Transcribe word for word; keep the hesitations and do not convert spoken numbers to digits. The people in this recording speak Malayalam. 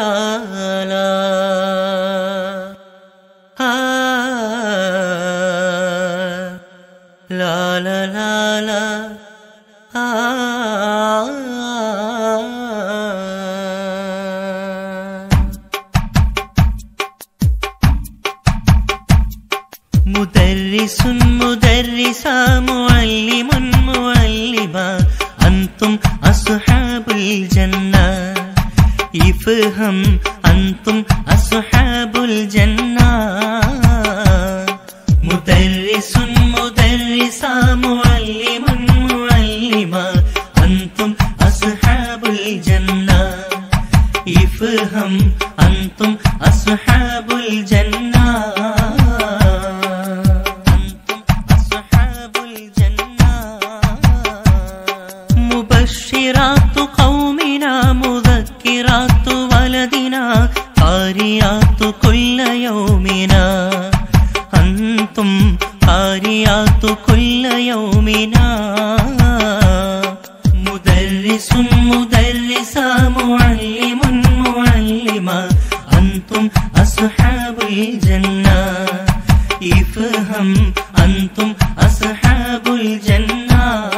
ലാ ആ ലാ ലാ ലാ ലാ ആ മുദർരിസുൻ മുദർരിസ മുഅല്ലിമുൻ മുഅല്ലിമ അൻതും അസ്ഹാബുൽ ജന്ന ഇഫ്ഹം അൻതും അസ്ഹാബുൽ ജന്ന മുദർരിസുൻ മുദർരിസ മുഅല്ലിമുൻ മുഅല്ലിമ അൻതും അസ്ഹാബുൽ ജന്ന ഇഫ്ഹം അൻതും അസ്ഹാബുൽ ജന്ന മുബശ്ശിറാത്തു ഖൗമിനാ മുദക്കിറാത്തു വലദിനാ ഖാരിയാത്തു കുല്ല യൗമിനാ അൻതും ഖാരിയാത്തു കുല്ല യൗമിനാ മുദർരിസുൻ മുദർരിസ മുഅല്ലിമുൻ മുഅല്ലിമ അൻതും അസ്ഹാബുൽ ജന്ന ഇഫ്ഹം അൻതും അസ്ഹാബുൽ ജന്ന